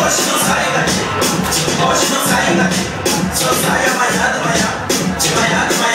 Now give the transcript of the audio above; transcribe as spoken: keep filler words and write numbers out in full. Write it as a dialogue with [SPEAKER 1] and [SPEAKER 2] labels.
[SPEAKER 1] Hoje não saio daqui, hoje não saio daqui. Só saio amanhã de manhã, de manhã de manhã.